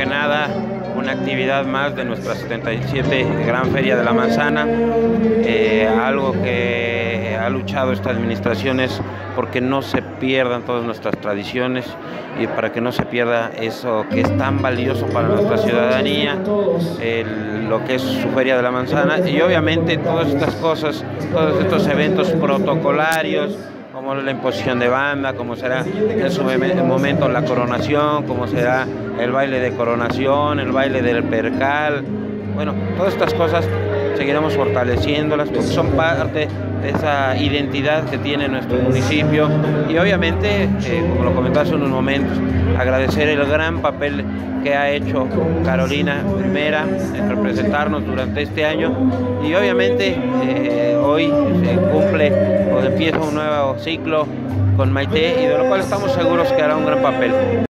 nada una actividad más de nuestra 77 Gran Feria de la Manzana, algo que ha luchado esta administración es porque no se pierdan todas nuestras tradiciones y para que no se pierda eso que es tan valioso para nuestra ciudadanía, lo que es su Feria de la Manzana, y obviamente todas estas cosas, todos estos eventos protocolarios, como la imposición de banda, como será en su momento la coronación, como será el baile de coronación, el baile del percal. Bueno, todas estas cosas seguiremos fortaleciéndolas porque son parte de esa identidad que tiene nuestro municipio y obviamente, como lo comentaba hace unos momentos, agradecer el gran papel que ha hecho Carolina Primera en representarnos durante este año y obviamente hoy se cumple o empieza un nuevo ciclo con Maite y de lo cual estamos seguros que hará un gran papel.